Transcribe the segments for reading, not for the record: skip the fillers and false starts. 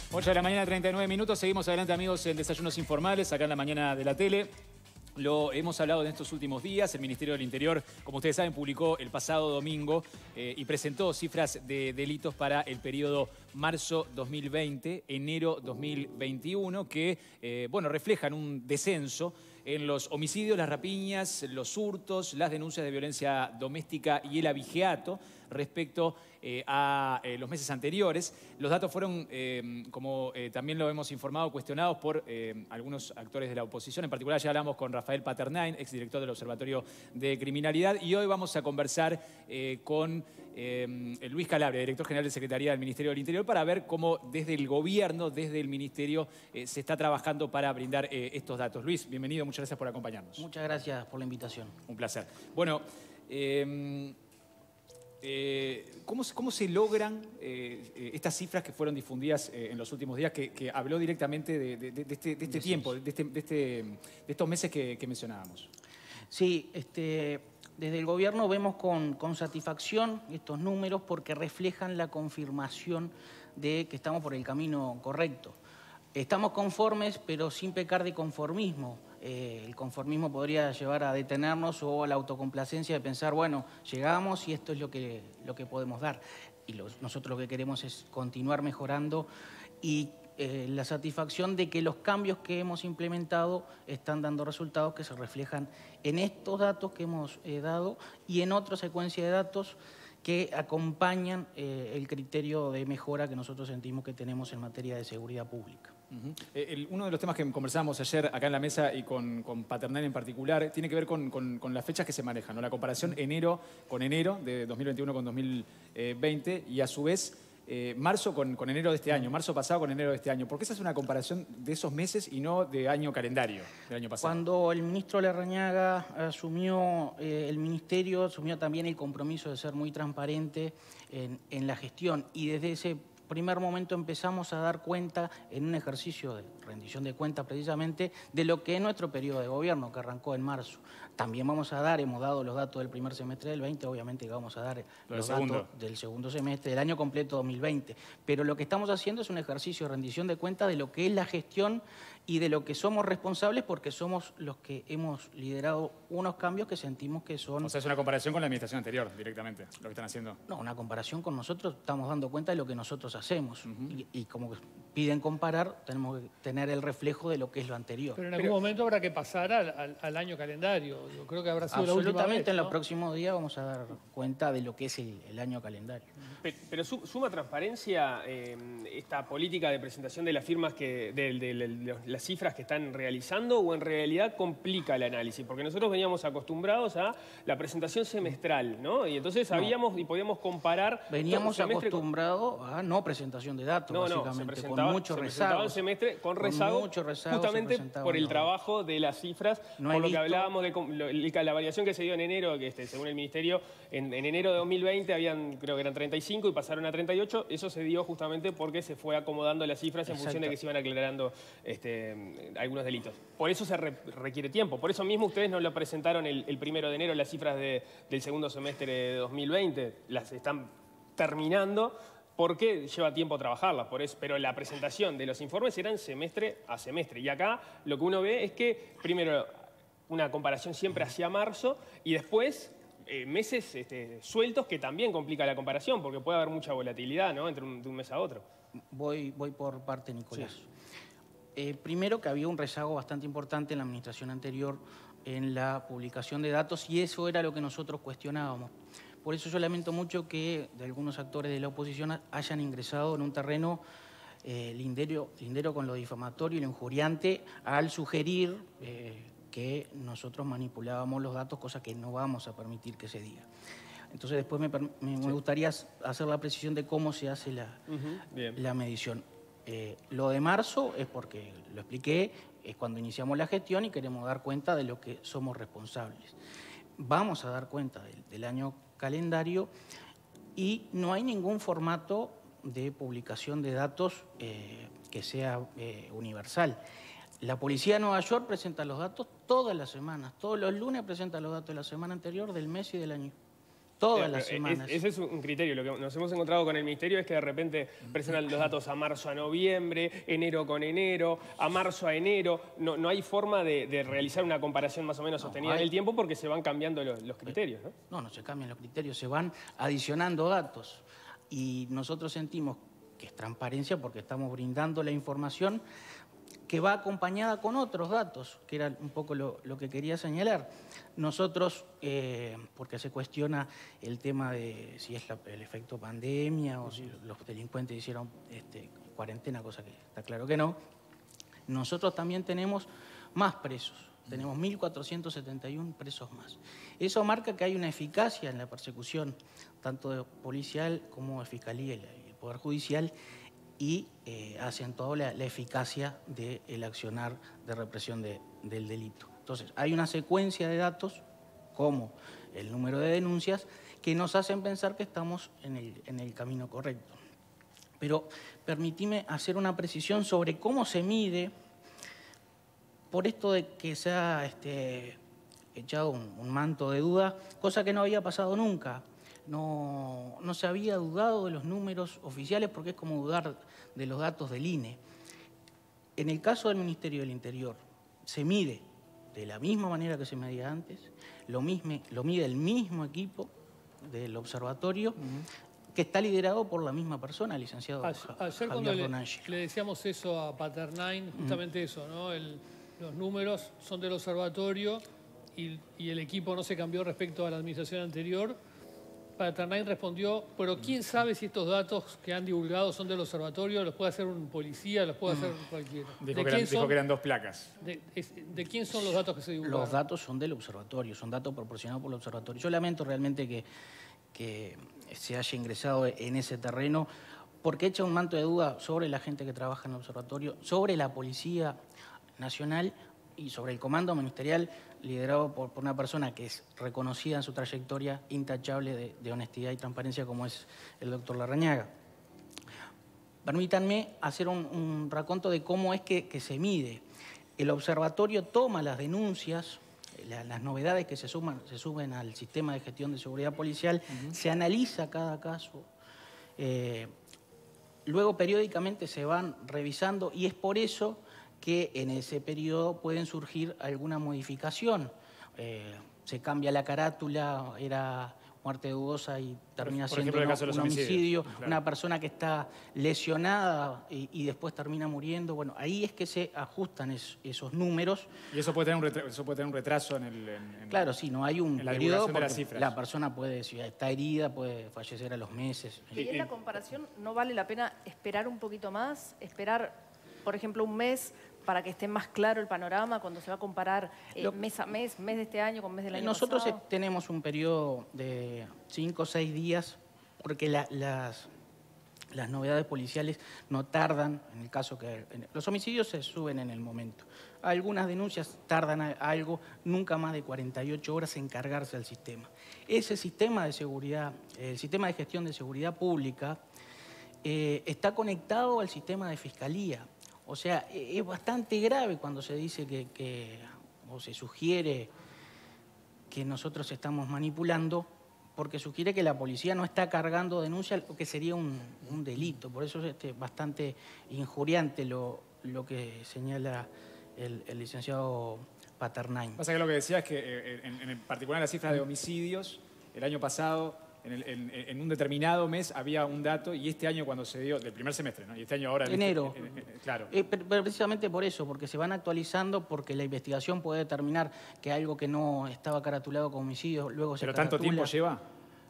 8 de la mañana, 39 minutos. Seguimos adelante, amigos, en Desayunos Informales, acá en la mañana de la tele. Lo hemos hablado en estos últimos días. El Ministerio del Interior, como ustedes saben, publicó el pasado domingo y presentó cifras de delitos para el periodo marzo 2020, enero 2021, que, bueno, reflejan un descenso en los homicidios, las rapiñas, los hurtos, las denuncias de violencia doméstica y el abigeato respecto a los meses anteriores. Los datos fueron, como también lo hemos informado, cuestionados por algunos actores de la oposición. En particular, ya hablamos con Rafael Paternain, exdirector del Observatorio de Criminalidad, y hoy vamos a conversar con Luis Calabria, director general de Secretaría del Ministerio del Interior, para ver cómo desde el gobierno, desde el Ministerio, se está trabajando para brindar estos datos. Luis, bienvenido, muchas gracias por acompañarnos. Muchas gracias por la invitación. Un placer. Bueno, ¿cómo se logran estas cifras que fueron difundidas en los últimos días, que habló directamente de este tiempo, de estos meses que mencionábamos? Sí, desde el gobierno vemos con satisfacción estos números porque reflejan la confirmación de que estamos por el camino correcto. Estamos conformes, pero sin pecar de conformismo. El conformismo podría llevar a detenernos o a la autocomplacencia de pensar, bueno, llegamos y esto es lo que podemos dar. Y nosotros lo que queremos es continuar mejorando y la satisfacción de que los cambios que hemos implementado están dando resultados que se reflejan en estos datos que hemos dado y en otra secuencia de datos que acompañan el criterio de mejora que nosotros sentimos que tenemos en materia de seguridad pública. Uno de los temas que conversábamos ayer acá en la mesa y con Paternain en particular tiene que ver con las fechas que se manejan, ¿no? La comparación enero de 2021 con 2020 y a su vez marzo con enero de este año, marzo pasado con enero de este año. ¿Por qué se hace una comparación de esos meses y no de año calendario del año pasado? Cuando el ministro Larrañaga asumió el ministerio, asumió también el compromiso de ser muy transparente en la gestión y desde ese primer momento empezamos a dar cuenta en un ejercicio de rendición de cuentas precisamente de lo que es nuestro periodo de gobierno que arrancó en marzo. También hemos dado los datos del primer semestre del 20, obviamente que vamos a dar los datos del segundo semestre del año completo 2020. Pero lo que estamos haciendo es un ejercicio de rendición de cuentas de lo que es la gestión y de lo que somos responsables porque somos los que hemos liderado unos cambios que sentimos que son... O sea, es una comparación con la administración anterior directamente, lo que están haciendo. No, una comparación con nosotros, estamos dando cuenta de lo que nosotros hacemos. Y como piden comparar, tenemos que tener el reflejo de lo que es lo anterior. Pero en algún momento habrá que pasar al año calendario. Yo creo que habrá sido la última vez, ¿no? Absolutamente, en los próximos días vamos a dar cuenta de lo que es el año calendario. Pero suma transparencia esta política de presentación de las firmas, de las cifras que están realizando, o en realidad complica el análisis, porque nosotros veníamos acostumbrados a la presentación semestral, ¿no? Y entonces sabíamos y podíamos comparar. Veníamos acostumbrados a no presentación de datos, básicamente, con mucho rezago. El semestre con rezago, justamente por el trabajo de las cifras, por lo que hablábamos de la variación que se dio en enero, que según el Ministerio, en enero de 2020 creo que eran 35 y pasaron a 38. Eso se dio justamente porque se fue acomodando las cifras en función de que se iban aclarando algunos delitos. Por eso se requiere tiempo. Por eso mismo ustedes no lo presentaron el 1 de enero las cifras del segundo semestre de 2020. Las están terminando porque lleva tiempo trabajarlas. Pero la presentación de los informes eran semestre a semestre. Y acá lo que uno ve es que, primero, una comparación siempre hacia marzo y después meses sueltos que también complica la comparación porque puede haber mucha volatilidad, ¿no? de un mes a otro. Voy por parte, Nicolás. Sí. Primero, que había un rezago bastante importante en la administración anterior en la publicación de datos y eso era lo que nosotros cuestionábamos. Por eso yo lamento mucho que de algunos actores de la oposición hayan ingresado en un terreno lindero con lo difamatorio y lo injuriante al sugerir que nosotros manipulábamos los datos, cosa que no vamos a permitir que se diga. Entonces después me gustaría hacer la precisión de cómo se hace la medición. Lo de marzo es porque, lo expliqué, es cuando iniciamos la gestión y queremos dar cuenta de lo que somos responsables. Vamos a dar cuenta del año calendario y no hay ningún formato de publicación de datos que sea universal. La Policía de Nueva York presenta los datos todas las semanas, todos los lunes presenta los datos de la semana anterior, del mes y del año. Todas las semanas. Ese es un criterio. Lo que nos hemos encontrado con el Ministerio es que de repente presentan los datos a marzo a noviembre, enero con enero, a marzo a enero. No hay forma de realizar una comparación más o menos sostenida en el tiempo porque se van cambiando los criterios, ¿no? No se cambian los criterios, se van adicionando datos. Y nosotros sentimos que es transparencia porque estamos brindando la información que va acompañada con otros datos, que era un poco lo que quería señalar. Nosotros, porque se cuestiona el tema de si es el efecto pandemia o si los delincuentes hicieron cuarentena, cosa que está claro que no, nosotros también tenemos más presos, tenemos 1.471 presos más. Eso marca que hay una eficacia en la persecución, tanto de policial como de Fiscalía y el Poder Judicial, y acentuado la eficacia del accionar de represión del delito. Entonces, hay una secuencia de datos, como el número de denuncias, que nos hacen pensar que estamos en el camino correcto. Pero permitime hacer una precisión sobre cómo se mide, por esto de que se ha echado un manto de duda, cosa que no había pasado nunca. No se había dudado de los números oficiales porque es como dudar de los datos del INE. En el caso del Ministerio del Interior, se mide de la misma manera que se medía antes, lo mide el mismo equipo del observatorio, que está liderado por la misma persona, el licenciado Ayer cuando le decíamos eso a Paternain, justamente eso, ¿no? Los números son del observatorio y el equipo no se cambió respecto a la administración anterior. Paternain respondió, pero ¿quién sabe si estos datos que han divulgado son del observatorio? ¿Los puede hacer un policía? ¿Los puede hacer cualquiera? Dijo que eran 2 placas. ¿De quién son los datos que se divulgaron? Los datos son del observatorio, son datos proporcionados por el observatorio. Yo lamento realmente que se haya ingresado en ese terreno porque echa un manto de duda sobre la gente que trabaja en el observatorio, sobre la Policía Nacional y sobre el comando ministerial liderado por una persona que es reconocida en su trayectoria intachable de honestidad y transparencia como es el doctor Larrañaga. Permítanme hacer un raconto de cómo es que se mide. El observatorio toma las denuncias, las novedades que se suben al sistema de gestión de seguridad policial, se analiza cada caso, luego periódicamente se van revisando y es por eso que en ese periodo pueden surgir alguna modificación. Se cambia la carátula, era muerte dudosa y termina siendo un homicidio, claro. Una persona que está lesionada y después termina muriendo. Bueno, ahí es que se ajustan esos números. Y eso puede tener un retraso claro, sí, no hay un periodo porque la persona puede, si está herida, puede fallecer a los meses. Y en la comparación, ¿no vale la pena esperar un poquito más? Esperar, por ejemplo, un mes para que esté más claro el panorama cuando se va a comparar mes a mes de este año con mes del año pasado. Nosotros tenemos un periodo de 5 o 6 días porque las novedades policiales no tardan, en el caso que los homicidios se suben en el momento. Algunas denuncias tardan algo, nunca más de 48 horas en cargarse al sistema. Ese sistema de seguridad, el sistema de gestión de seguridad pública, está conectado al sistema de fiscalía. O sea, es bastante grave cuando se dice o se sugiere que nosotros estamos manipulando, porque sugiere que la policía no está cargando denuncias, lo que sería un delito. Por eso es bastante injuriante lo que señala el licenciado Paternain. Pasa que lo que decía es que, en particular, la cifra de homicidios, el año pasado, en un determinado mes había un dato, y este año cuando se dio, del primer semestre, ¿no? Y este año ahora... Enero. Claro. Pero precisamente por eso, porque se van actualizando, porque la investigación puede determinar que algo que no estaba caratulado como homicidio, luego se caratula. ¿Pero tanto tiempo lleva?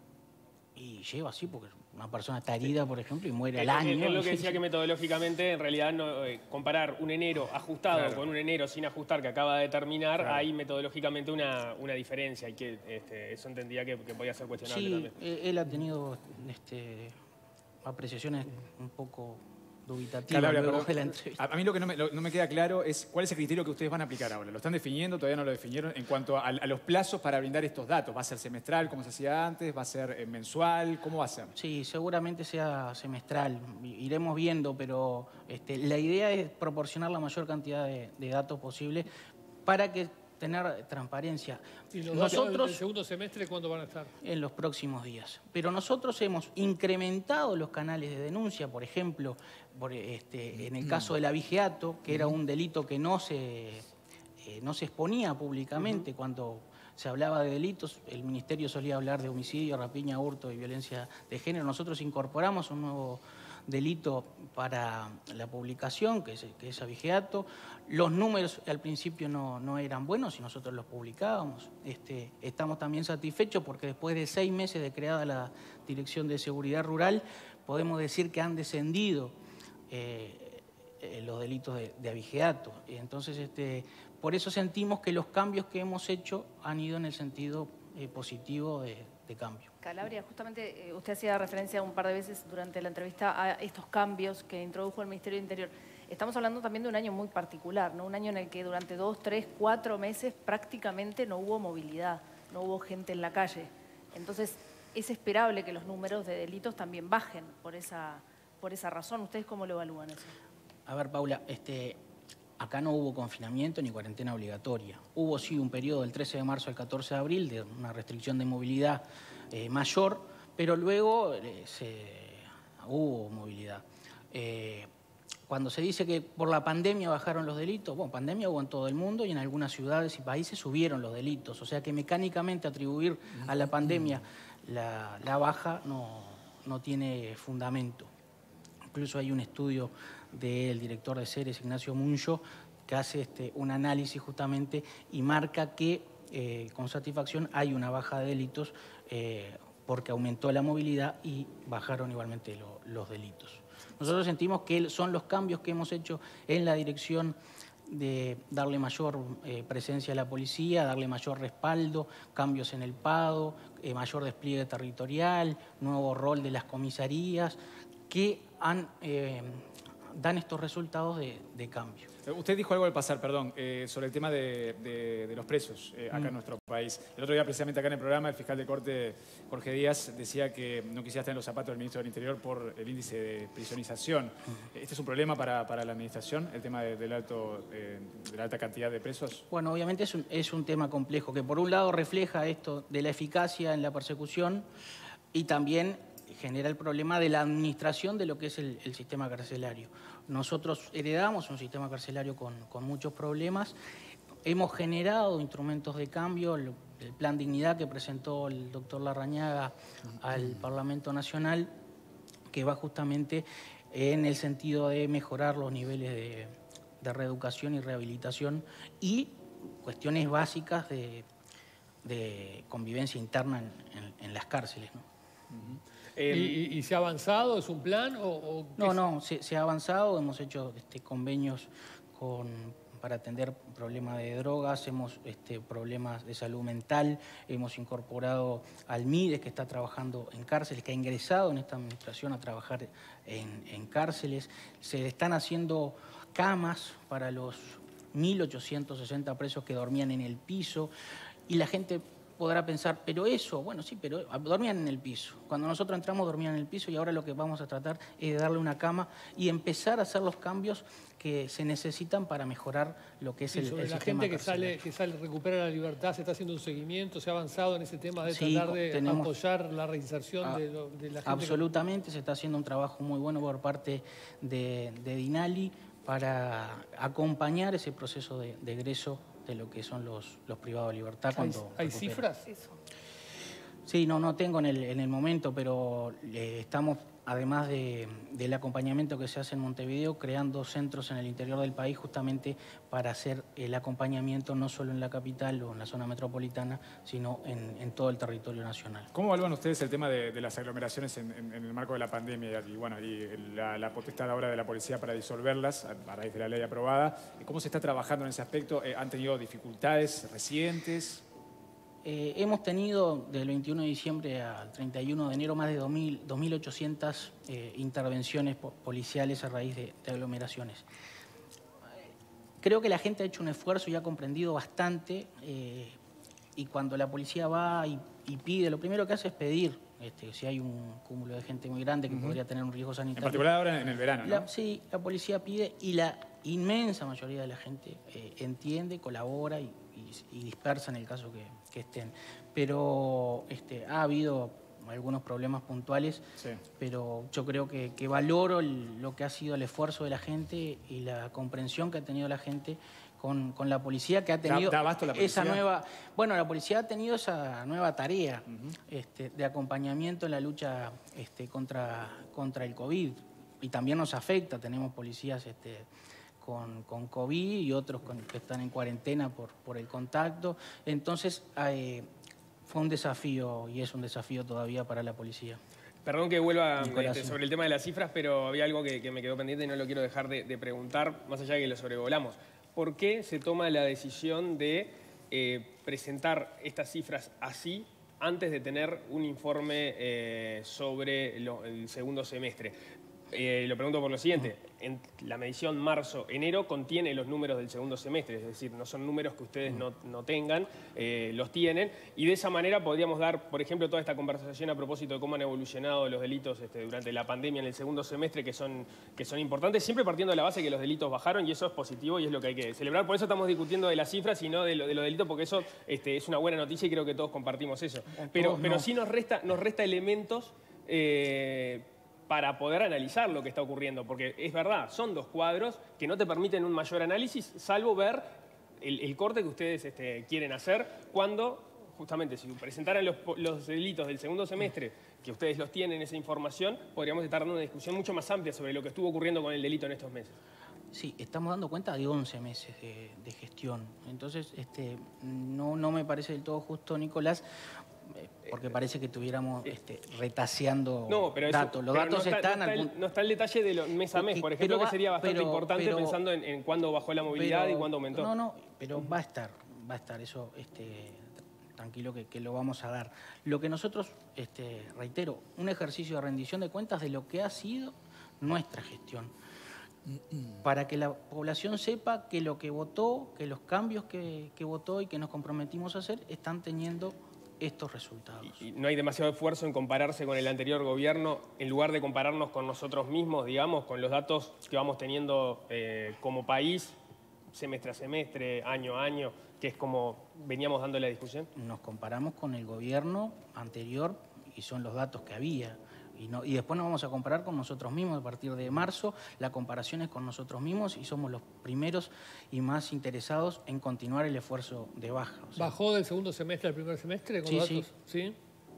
Y lleva, sí, porque una persona está herida, por ejemplo, y muere al año. Es lo que decía que metodológicamente, en realidad, comparar un enero ajustado con un enero sin ajustar que acaba de terminar, hay metodológicamente una diferencia y que eso entendía que podía ser cuestionable también. Sí, él ha tenido apreciaciones un poco dubitativas. A mí lo que no me queda claro es cuál es el criterio que ustedes van a aplicar ahora. ¿Lo están definiendo? ¿Todavía no lo definieron? En cuanto a los plazos para brindar estos datos. ¿Va a ser semestral, como se hacía antes? ¿Va a ser mensual? ¿Cómo va a ser? Sí, seguramente sea semestral. Iremos viendo, pero la idea es proporcionar la mayor cantidad de datos posible para que tener transparencia. ¿Y los datos del segundo semestre cuándo van a estar? En los próximos días. Pero nosotros hemos incrementado los canales de denuncia, por ejemplo, en el caso del abigeato, que era un delito que no se exponía públicamente. Cuando se hablaba de delitos, el Ministerio solía hablar de homicidio, rapiña, hurto y violencia de género. Nosotros incorporamos un nuevo delito para la publicación, que es abigeato. Los números al principio no eran buenos y nosotros los publicábamos. Estamos también satisfechos porque después de 6 meses de creada la Dirección de Seguridad Rural, podemos decir que han descendido los delitos de abigeato. Entonces, por eso sentimos que los cambios que hemos hecho han ido en el sentido positivo de cambio. Calabria, justamente usted hacía referencia un par de veces durante la entrevista a estos cambios que introdujo el Ministerio del Interior. Estamos hablando también de un año muy particular, ¿no? Un año en el que durante 2, 3, 4 meses prácticamente no hubo movilidad, no hubo gente en la calle. Entonces, es esperable que los números de delitos también bajen por esa razón. ¿Ustedes cómo lo evalúan eso? A ver, Paula, acá no hubo confinamiento ni cuarentena obligatoria. Hubo sí un periodo del 13 de marzo al 14 de abril de una restricción de movilidad mayor, pero luego hubo movilidad. Cuando se dice que por la pandemia bajaron los delitos, bueno, pandemia hubo en todo el mundo y en algunas ciudades y países subieron los delitos. O sea que mecánicamente atribuir a la pandemia la baja no tiene fundamento. Incluso hay un estudio del director de Ceres, Ignacio Muncho, que hace un análisis justamente y marca que con satisfacción hay una baja de delitos porque aumentó la movilidad y bajaron igualmente los delitos. Nosotros sentimos que son los cambios que hemos hecho en la dirección de darle mayor presencia a la policía, darle mayor respaldo, cambios en el PADO, mayor despliegue territorial, nuevo rol de las comisarías, que dan estos resultados de cambio. Usted dijo algo al pasar, perdón, sobre el tema de los presos acá en nuestro país. El otro día, precisamente acá en el programa, el fiscal de Corte, Jorge Díaz, decía que no quisiera estar en los zapatos del ministro del Interior por el índice de prisionización. ¿Este es un problema para la administración, el tema de la alta cantidad de presos? Bueno, obviamente es un tema complejo, que por un lado refleja esto de la eficacia en la persecución y también genera el problema de la administración de lo que es el sistema carcelario. Nosotros heredamos un sistema carcelario con muchos problemas. Hemos generado instrumentos de cambio, el Plan Dignidad que presentó el doctor Larrañaga al Parlamento Nacional, que va justamente en el sentido de mejorar los niveles de reeducación y rehabilitación y cuestiones básicas de convivencia interna en las cárceles, ¿no? ¿Y se ha avanzado? ¿Es un plan? No, se ha avanzado. Hemos hecho convenios para atender problemas de drogas, problemas de salud mental. Hemos incorporado al MIDES, que está trabajando en cárceles, que ha ingresado en esta administración a trabajar en cárceles. Se están haciendo camas para los 1.860 presos que dormían en el piso. Y la gente podrá pensar, pero eso, bueno, sí, pero dormían en el piso. Cuando nosotros entramos dormían en el piso y ahora lo que vamos a tratar es de darle una cama y empezar a hacer los cambios que se necesitan para mejorar lo que es el sistema la gente que sale, recupera la libertad, se está haciendo un seguimiento, se ha avanzado en ese tema de tratar de apoyar la reinserción de la gente. Absolutamente, se está haciendo un trabajo muy bueno por parte de Dinali para acompañar ese proceso de egreso de lo que son los privados de libertad. ¿Hay cifras? Sí, no tengo en el momento, pero estamos, además del acompañamiento que se hace en Montevideo, creando centros en el interior del país justamente para hacer el acompañamiento no solo en la capital o en la zona metropolitana, sino en todo el territorio nacional. ¿Cómo evalúan ustedes el tema de las aglomeraciones en el marco de la pandemia y la potestad ahora de la policía para disolverlas a raíz de la ley aprobada? ¿Cómo se está trabajando en ese aspecto? ¿Han tenido dificultades recientes? Hemos tenido del 21 de diciembre al 31 de enero más de 2.800 intervenciones policiales a raíz de aglomeraciones. Creo que la gente ha hecho un esfuerzo y ha comprendido bastante y cuando la policía va y pide, lo primero que hace es pedir. Si hay un cúmulo de gente muy grande que podría tener un riesgo sanitario. En particular ahora en el verano, ¿no? Sí, la policía pide y inmensa mayoría de la gente entiende, colabora y dispersa en el caso que estén. Pero ha habido algunos problemas puntuales, sí, pero yo creo que valoro lo que ha sido el esfuerzo de la gente y la comprensión que ha tenido la gente con la policía, que ha tenido esa nueva... Bueno, la policía ha tenido esa nueva tarea de acompañamiento en la lucha contra el COVID, y también nos afecta. Tenemos policías con COVID y otros que están en cuarentena por el contacto. Entonces, fue un desafío y es un desafío todavía para la policía. Perdón que vuelva sobre el tema de las cifras, pero había algo que me quedó pendiente y no lo quiero dejar de preguntar, más allá de que lo sobrevolamos. ¿Por qué se toma la decisión de presentar estas cifras así antes de tener un informe sobre el segundo semestre? Lo pregunto por lo siguiente: en la medición marzo-enero contiene los números del segundo semestre, es decir, no son números que ustedes no tengan, los tienen, y de esa manera podríamos dar, por ejemplo, toda esta conversación a propósito de cómo han evolucionado los delitos durante la pandemia en el segundo semestre, que son importantes, siempre partiendo de la base que los delitos bajaron, y eso es positivo y es lo que hay que celebrar. Por eso estamos discutiendo de las cifras y no de los delitos, porque eso es una buena noticia y creo que todos compartimos eso. Pero sí nos resta elementos para poder analizar lo que está ocurriendo, porque es verdad, son dos cuadros que no te permiten un mayor análisis, salvo ver el corte que ustedes quieren hacer cuando, justamente, si presentaran los delitos del segundo semestre, que ustedes los tienen, esa información, podríamos estar dando una discusión mucho más amplia sobre lo que estuvo ocurriendo con el delito en estos meses. Sí, estamos dando cuenta de 11 meses de gestión. Entonces, no me parece del todo justo, Nicolás, porque parece que estuviéramos retaseando datos. Los datos no está el detalle de mes a mes, por ejemplo, que sería bastante importante pensando en cuándo bajó la movilidad y cuándo aumentó. No, pero va a estar eso, tranquilo que lo vamos a dar. Lo que nosotros, reitero, un ejercicio de rendición de cuentas de lo que ha sido nuestra gestión, para que la población sepa que lo que votó, que los cambios que votó y que nos comprometimos a hacer están teniendo estos resultados. Y no hay demasiado esfuerzo en compararse con el anterior gobierno, en lugar de compararnos con nosotros mismos, digamos, con los datos que vamos teniendo como país, semestre a semestre, año a año, que es como veníamos dando la discusión. Nos comparamos con el gobierno anterior y son los datos que había. Y después nos vamos a comparar con nosotros mismos. A partir de marzo, la comparación es con nosotros mismos y somos los primeros y más interesados en continuar el esfuerzo de baja. O sea, ¿bajó del segundo semestre al primer semestre con los datos? ¿Sí?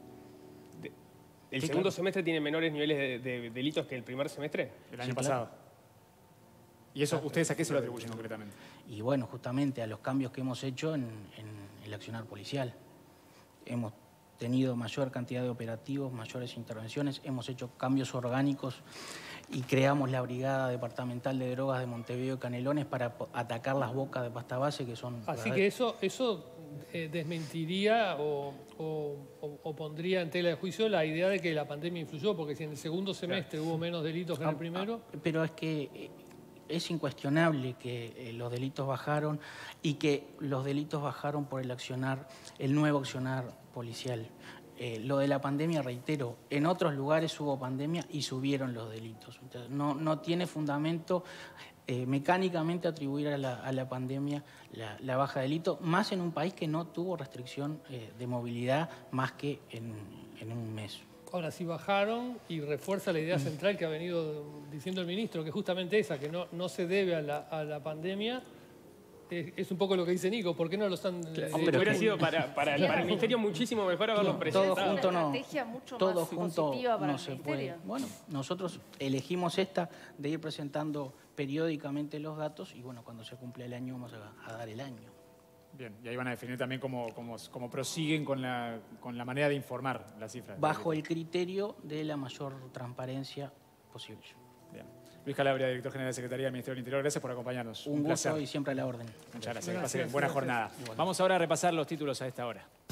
¿El segundo semestre tiene menores niveles de delitos que el primer semestre? El año pasado. ¿Y eso ustedes a qué se lo atribuyen concretamente? Y bueno, justamente a los cambios que hemos hecho en el accionar policial. Hemos tenido mayor cantidad de operativos, mayores intervenciones, hemos hecho cambios orgánicos y creamos la Brigada Departamental de Drogas de Montevideo y Canelones para atacar las bocas de pasta base que son... Así que eso desmentiría o pondría en tela de juicio la idea de que la pandemia influyó, porque si en el segundo semestre hubo menos delitos que en el primero... Pero es que es incuestionable que los delitos bajaron y que los delitos bajaron por el nuevo accionar policial. Lo de la pandemia, reitero, en otros lugares hubo pandemia y subieron los delitos. Entonces, no tiene fundamento mecánicamente atribuir a la pandemia la baja de delito, más en un país que no tuvo restricción de movilidad más que en un mes. Ahora, si bajaron, y refuerza la idea central que ha venido diciendo el ministro, que es justamente esa, que no se debe a la pandemia, es un poco lo que dice Nico. ¿Por qué no lo están...? Pero hubiera sido para el ministerio muchísimo mejor haberlo presentado. Todo junto no. Una estrategia mucho más positiva para el ministerio. Bueno, nosotros elegimos esta de ir presentando periódicamente los datos y bueno, cuando se cumple el año vamos a dar el año. Bien, y ahí van a definir también cómo prosiguen con la manera de informar las cifras. Bajo el criterio de la mayor transparencia posible. Bien. Luis Calabria, director general de Secretaría del Ministerio del Interior, gracias por acompañarnos. Un gusto y siempre a la orden. Muchas gracias. Que pasen buena jornada. Vamos ahora a repasar los títulos a esta hora.